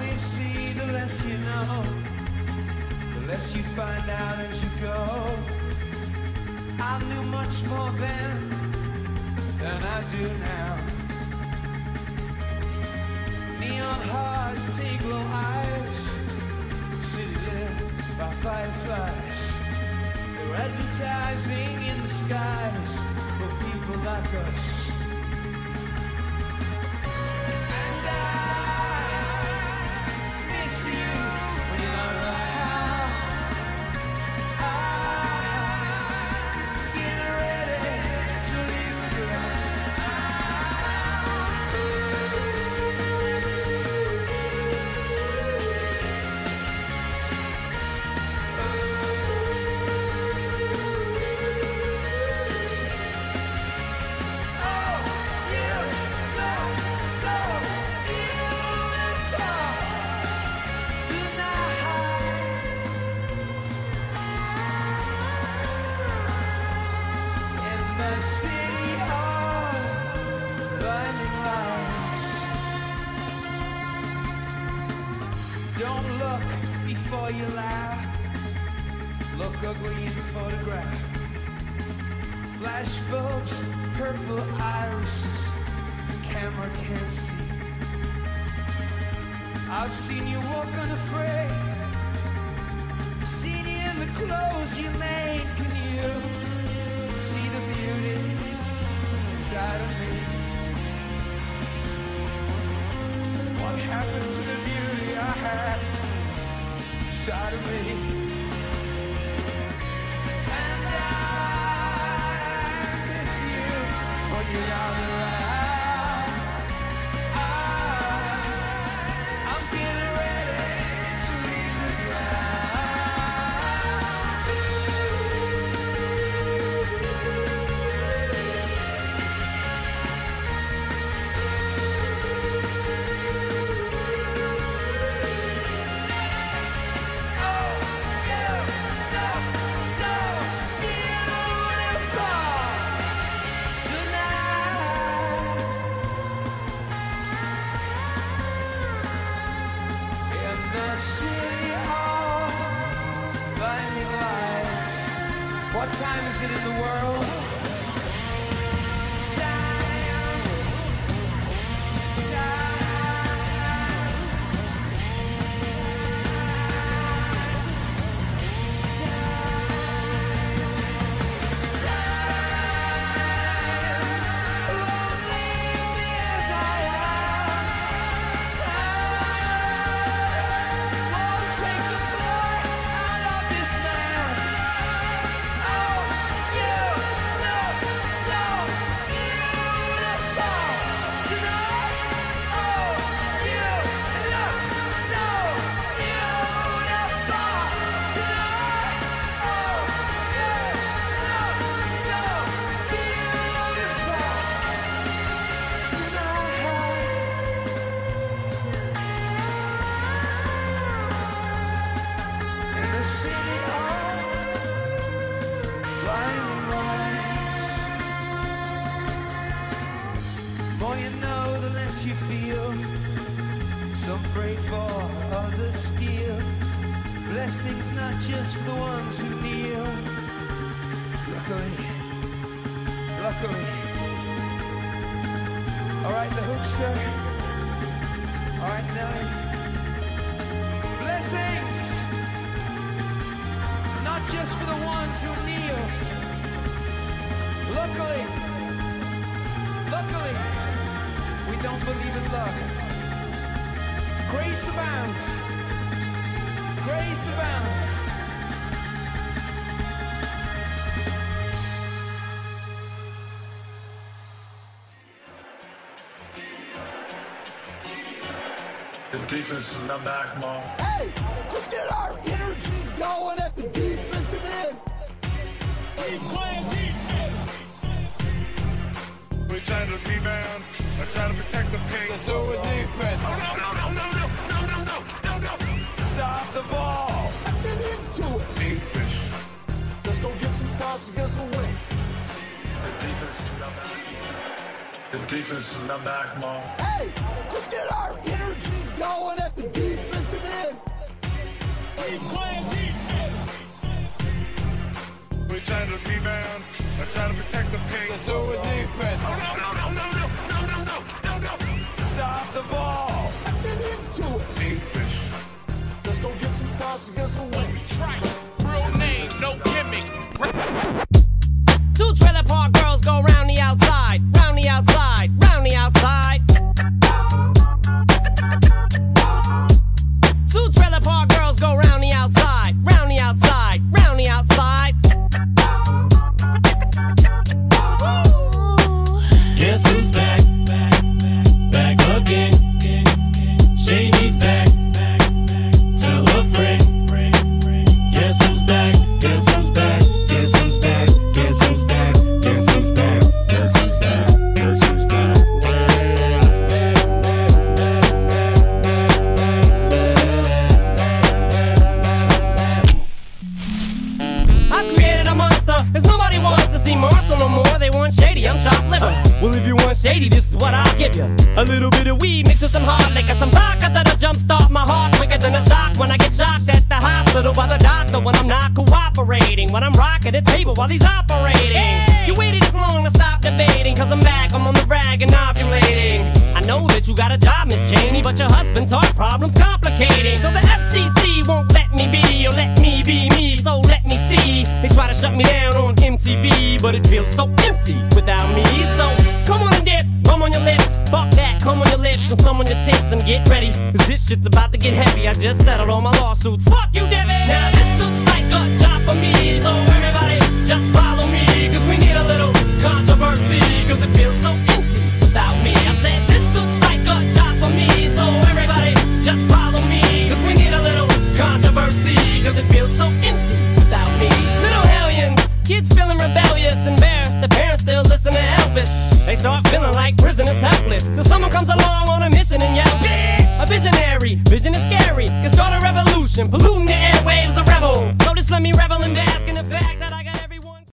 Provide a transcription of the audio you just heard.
more you see, the less you know, the less you find out as you go. I knew much more then than I do now. Neon hard, glow eyes, city lit by fireflies. They were advertising in the skies for people like us. And I miss you when you're not around. I'm getting ready to leave the ground. Don't look before you laugh. Look ugly in the photograph. Flash bulbs, purple irises, the camera can't see. I've seen you walk unafraid, seen you in the clothes you made. Can you see the beauty inside of me? What happened to the beauty I had inside of me? And I miss you when you're not around. I'm getting ready to leave the city of blinding lights. What time is it in the world? Time, more you know, the less you feel. Some pray for, others steal. Blessings not just for the ones who kneel. Luckily. All right, the hook, sir. All right, now. Blessings not just for the ones who kneel. Luckily, we don't believe in luck. Grace abounds. Grace abounds. The defense is not back, Mom. Hey, just get our energy going at the defensive end. Keep playing defense. We trying to rebound. I try to protect the paint. Let's do it with defense. No. Stop the ball. Let's get into it. Defense. Let's go get some stops and get some win. The defense is not back. The defense is not back, Mom. Hey, just get our energy going at the defense. playing defense. We trying to rebound. I'm trying to protect the paint. Let's do it with defense. Stop the ball. Let's get into it. Defense. Let's go get some starts against the win. Real name, no gimmicks. Two trailer park girls go round the outside, round the outside, round the outside. Two trailer park girls go round the outside, round the outside, round the outside. Guess who's back? Back again. Shady's back. Tell a friend. Guess who's back? Guess who's back? Guess who's back? Guess who's back? Guess who's back? Guess who's back? Guess who's back? I've created a monster, cause nobody wants to see Marshall no more. They want Shady, I'm chopped liver. Well, if you want Shady, this is what I'll give you. A little bit of weed mixed with some hard liquor, some vodka that'll jumpstart my heart quicker than a shock when I get shocked at the hospital by the doctor when I'm not cooperating, when I'm rocking the table while he's operating. You waited this long to stop debating, cause I'm back, I'm on the rag and ovulating. I know that you got a job, Miss Cheney, but your husband's heart problem's complicating. So the FCC won't let me be, or let me be me, so let me see. They try to shut me down on MTV, but it feels so empty without me. So come on and dip, rum on your lips, fuck that, come on your lips and some on your tits and get ready, cause this shit's about to get heavy. I just settled all my lawsuits, fuck you, Devin. Now this looks like a job for me, so everybody just follow me, cause we need a little controversy, cause it feels so empty without me. I said this looks like a job for me, so everybody just follow me, cause we need a little controversy, cause it feels so empty without me. Little hellions, kids feeling rebellious, embarrassed, the parents still listen to Elvis. They start feeling like prisoners helpless, till someone comes along on a mission and yells, bitch! A visionary, vision is scary, can start a revolution, polluting